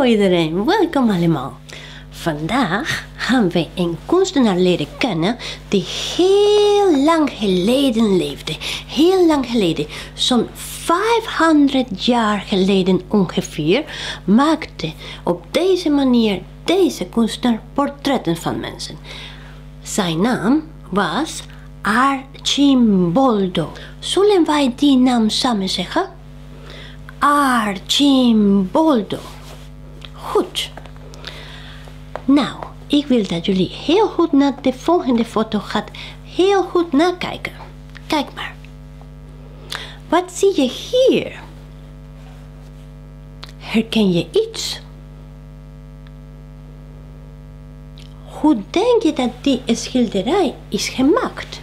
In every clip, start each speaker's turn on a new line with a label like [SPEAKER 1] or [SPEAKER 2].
[SPEAKER 1] iedereen, welkom allemaal. Vandaag gaan we een kunstenaar leren kennen die heel lang geleden leefde. Heel lang geleden, zo'n 500 jaar geleden ongeveer, maakte op deze manier deze kunstenaar portretten van mensen. Zijn naam was Arcimboldo. Zullen wij die naam samen zeggen? Arcimboldo. Goed. Nou, ik wil dat jullie heel goed naar de volgende foto gaat heel goed nakijken. Kijk maar. Wat zie je hier? Herken je iets? Hoe denk je dat die schilderij is gemaakt?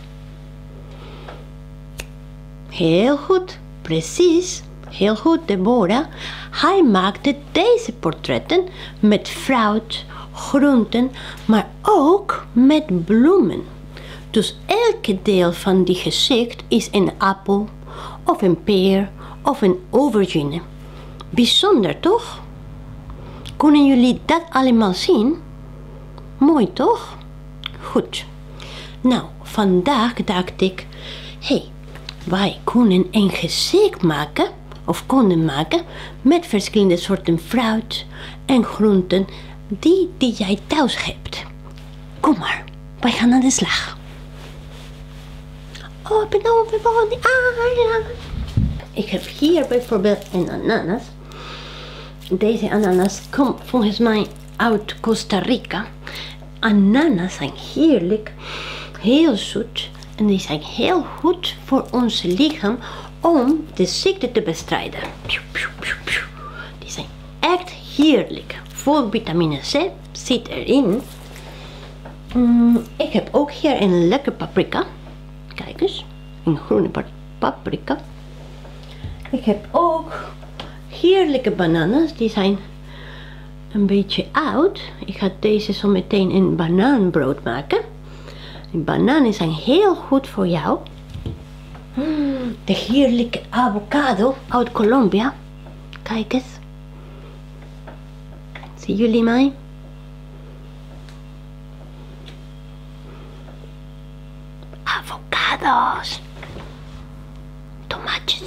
[SPEAKER 1] Heel goed, precies. Heel goed, Deborah. Hij maakte deze portretten met fruit, groenten, maar ook met bloemen. Dus elke deel van die gezicht is een appel, of een peer, of een aubergine. Bijzonder, toch? Kunnen jullie dat allemaal zien? Mooi, toch? Goed. Nou, vandaag dacht ik, wij kunnen een gezicht maken, of konden maken, met verschillende soorten fruit en groenten die jij thuis hebt. Kom maar, wij gaan aan de slag. Open die ananas. Ik heb hier bijvoorbeeld een ananas. Deze ananas komt volgens mij uit Costa Rica. Ananas zijn heerlijk, heel zoet en die zijn heel goed voor ons lichaam om de ziekte te bestrijden. Die zijn echt heerlijk. Vol vitamine C zit erin. Ik heb ook hier een lekker paprika. Kijk eens, een groene paprika. Ik heb ook heerlijke bananen. Die zijn een beetje oud. Ik ga deze zo meteen een banaanbrood maken. Die bananen zijn heel goed voor jou. De heerlijke avocado uit Colombia. Kijk eens. Zien jullie mij? Avocados. Tomaatjes.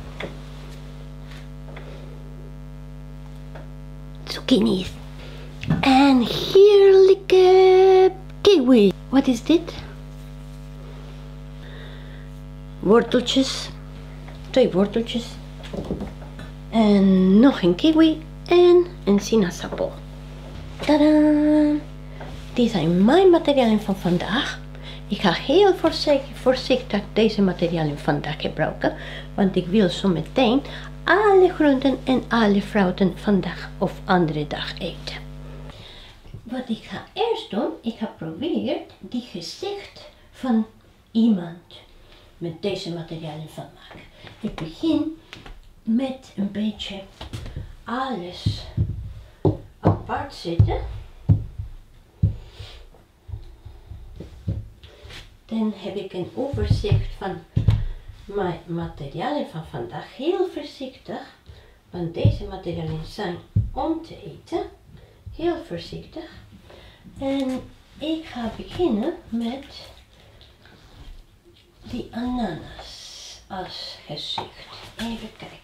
[SPEAKER 1] Zucchinis. En heerlijke kiwi. Wat is dit? Worteltjes. 2 worteltjes. En nog een kiwi. En een sinaasappel. Tadaa! Die zijn mijn materialen van vandaag. Ik ga heel voorzichtig deze materialen vandaag gebruiken. Want ik wil zo meteen alle groenten en alle fruiten vandaag of andere dag eten. Wat ik ga eerst doen, ik ga proberen die gezicht van iemand met deze materialen van maken. Ik begin met een beetje alles apart zetten. Dan heb ik een overzicht van mijn materialen van vandaag. Heel voorzichtig, want deze materialen zijn om te eten. Heel voorzichtig. En ik ga beginnen met die ananas als gezicht. Even kijken.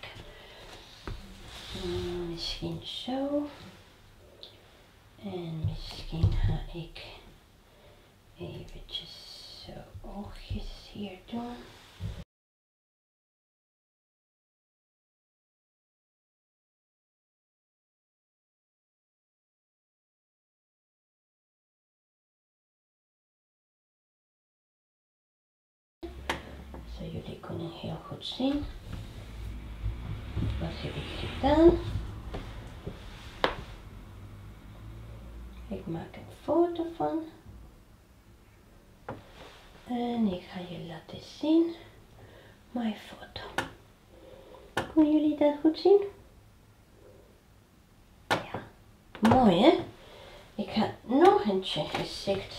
[SPEAKER 1] Misschien zo. En misschien ga ik eventjes zo oogjes hier doen. Zo jullie kunnen heel goed zien. Wat heb ik gedaan? Ik maak een foto van. En ik ga je laten zien mijn foto. Kunnen jullie dat goed zien? Ja, mooi hè? Ik ga nog een gezicht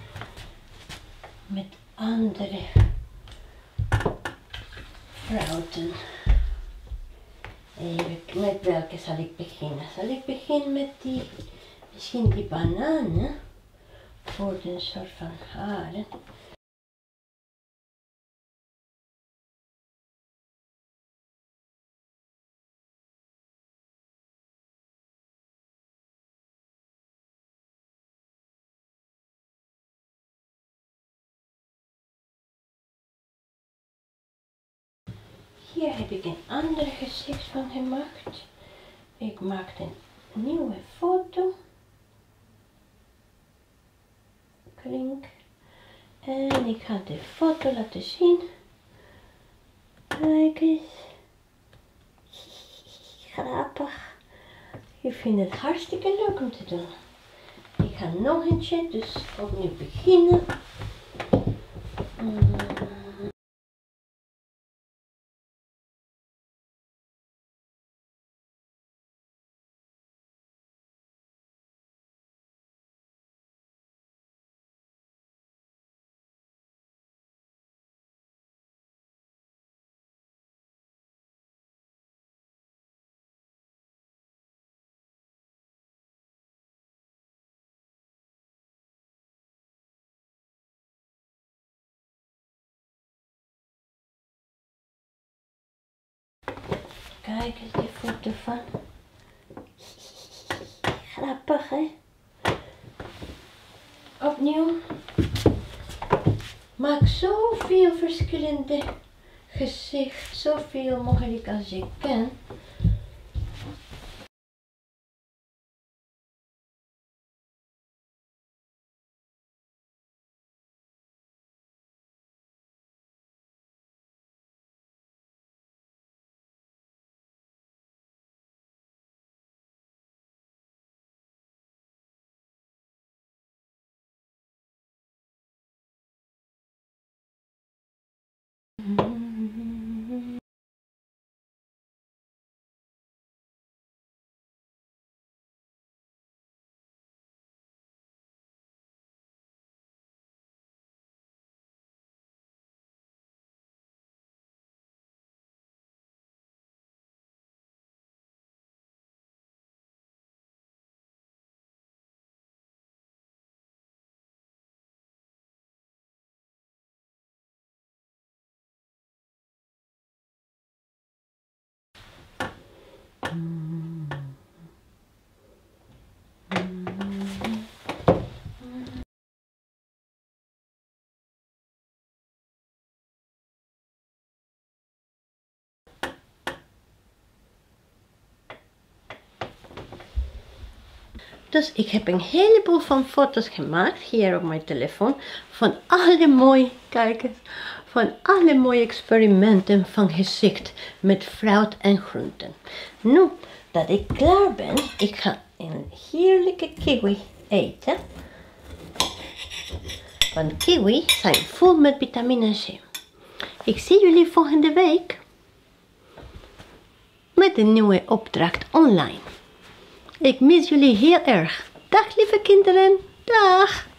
[SPEAKER 1] met andere fruiten Even, met welke zal ik beginnen? Zal ik beginnen met misschien die bananen? Voor een soort van haren. Hier heb ik een ander gezicht van gemaakt. Ik maak een nieuwe foto. Klink. En ik ga de foto laten zien. Kijk eens. Grappig. Ik vind het hartstikke leuk om te doen. Ik ga nog eentje, dus opnieuw beginnen. Kijk eens die foto van. Grappig, hè? Opnieuw. Maak zoveel verschillende gezichten, zoveel mogelijk als je kan. Dus ik heb een heleboel van foto's gemaakt hier op mijn telefoon van alle mooie, kijk eens, van alle mooie experimenten van gezicht met fruit en groenten. Nu dat ik klaar ben, ik ga een heerlijke kiwi eten. Want kiwi zijn vol met vitamine C. Ik zie jullie volgende week met een nieuwe opdracht online. Ik mis jullie heel erg. Dag lieve kinderen. Dag.